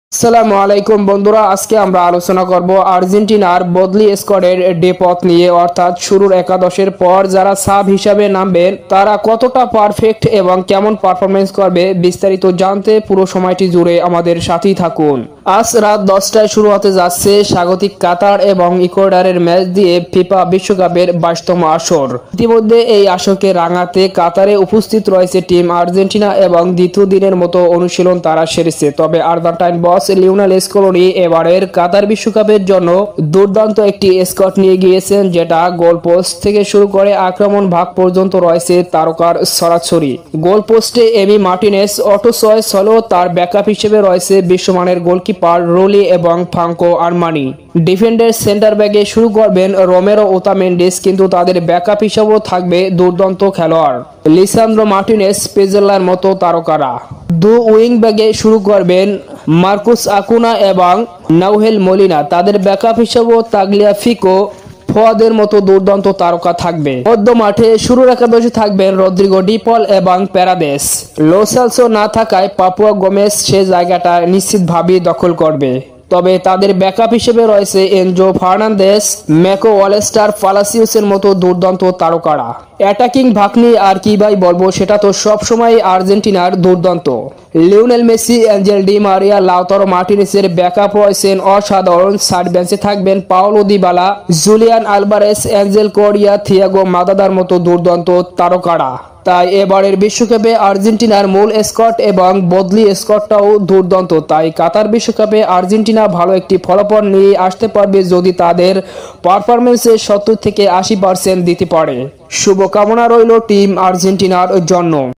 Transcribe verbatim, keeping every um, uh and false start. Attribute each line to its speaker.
Speaker 1: আসসালামু আলাইকুম বন্ধুরা, আজকে আমরা আলোচনা করব আর্জেন্টিনার বদলি স্কোয়াডের ডেপথ নিয়ে, অর্থাৎ শুরুর একাদশের পর যারা সাব হিসাবে নামবেন তারা কতটা পারফেক্ট এবং কেমন পারফরমেন্স করবে। বিস্তারিত জানতে পুরো সময়টি জুড়ে আমাদের সাথেই থাকুন। আজ রাত দশটায় শুরু হতে যাচ্ছে স্বাগতিক কাতার এবং ইকুয়েডরের ম্যাচ দিয়ে ফিফা বিশ্বকাপের বাইশতম আসর। ইতিমধ্যে এই আসরকে রাঙাতে কাতারে উপস্থিত রয়েছে টিম আর্জেন্টিনা এবং দ্বিতীয় দিনের মতো অনুশীলন তারা সেরেছে। তবে আর্জেন্টাইন বস লিওনেল স্কলোনি এবারের কাতার বিশ্বকাপের জন্য দুর্দান্ত একটি স্কোয়াড নিয়ে গিয়েছেন, যেটা গোল পোস্ট থেকে শুরু করে আক্রমণ ভাগ পর্যন্ত রয়েছে তারকার ছড়াছড়ি। গোল পোস্টে এমি মার্টিনেস, অটো সয়েস হলেও তার ব্যাকআপ হিসেবে রয়েছে বিশ্বমানের গোলকিপার রোলি এবং ফ্রাঙ্কো আরমানি। ডিফেন্ডার সেন্টার ব্যাগে শুরু করবেন রোমেরো ওতামেন্ডিস, কিন্তু তাদের ব্যাকআপ হিসেবেও থাকবে দুর্দান্ত খেলোয়াড় লিসান্দ্রো মার্টিনেস, পেজেলার মতো তারকারা। দু উইং ব্যাগে শুরু করবেন মার্কুস আকুনা এবং নাউহেল মলিনা, তাদের ব্যাকআপ হিসেবেও তাগলিয়াফিকো, ফোয়াদের মতো দুর্দান্ত তারকা থাকবে। মধ্য মাঠে শুরুর একাদশে থাকবেন রদ্রিগো ডিপল এবং প্যারাদেস। লো সেলসো না থাকায় পাপুয়া গোমেজ সে জায়গাটা নিশ্চিতভাবেই দখল করবে। তবে তাদের ব্যাকআপ হিসেবে রয়েছে এনজো ফার্নান্দেস, ম্যাকো ওয়ালেস্টার, পালাসিউসের মতো দুর্দান্ত তারকারা। অ্যাটাকিং ভাগ নিয়ে আর কি ভাই বলবো, সেটা তো সবসময় আর্জেন্টিনার দুর্দান্ত। Lionel Messi, Angel Di Maria, Lautaro মার্টিনেসের ব্যাকআপ রয়েছেন অসাধারণ। সাইড বেঞ্চে থাকবেন Paulo Dybala, Julian Alvarez, Angel Correa, Thiago মাদাদার মতো দুর্দান্ত তারকারা। তাই এবারের বিশ্বকাপে আর্জেন্টিনার মূল স্কোয়াড এবং বদলি স্কোয়াডটাও দুর্দান্ত। তাই কাতার বিশ্বকাপে আর্জেন্টিনা ভালো একটি ফলাফল নিয়ে আসতে পারবে যদি তাদের পারফরমেন্সে সত্তর থেকে আশি পার্সেন্ট দিতে পারে। শুভকামনা রইল টিম আর্জেন্টিনার জন্য।